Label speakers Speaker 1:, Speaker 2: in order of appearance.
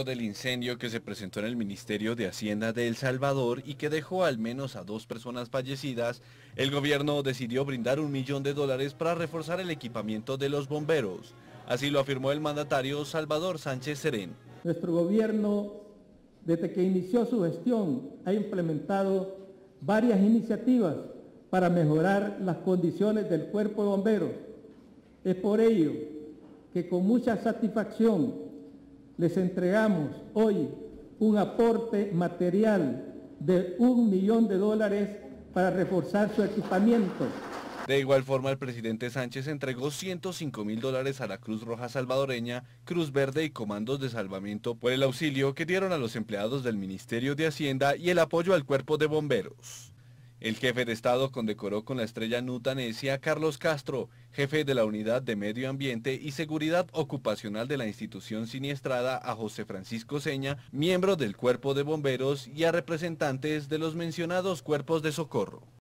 Speaker 1: Del incendio que se presentó en el Ministerio de Hacienda de El Salvador y que dejó al menos a 2 personas fallecidas, el gobierno decidió brindar $1 millón para reforzar el equipamiento de los bomberos. Así lo afirmó el mandatario Salvador Sánchez Serén.
Speaker 2: Nuestro gobierno, desde que inició su gestión, ha implementado varias iniciativas para mejorar las condiciones del cuerpo de bomberos. Es por ello que con mucha satisfacción les entregamos hoy un aporte material de $1 millón para reforzar su equipamiento.
Speaker 1: De igual forma, el presidente Sánchez entregó $105.000 a la Cruz Roja Salvadoreña, Cruz Verde y Comandos de Salvamento por el auxilio que dieron a los empleados del Ministerio de Hacienda y el apoyo al cuerpo de bomberos. El jefe de Estado condecoró con la estrella Nutanesia a Carlos Castro, jefe de la Unidad de Medio Ambiente y Seguridad Ocupacional de la institución siniestrada, a José Francisco Seña, miembro del Cuerpo de Bomberos, y a representantes de los mencionados cuerpos de socorro.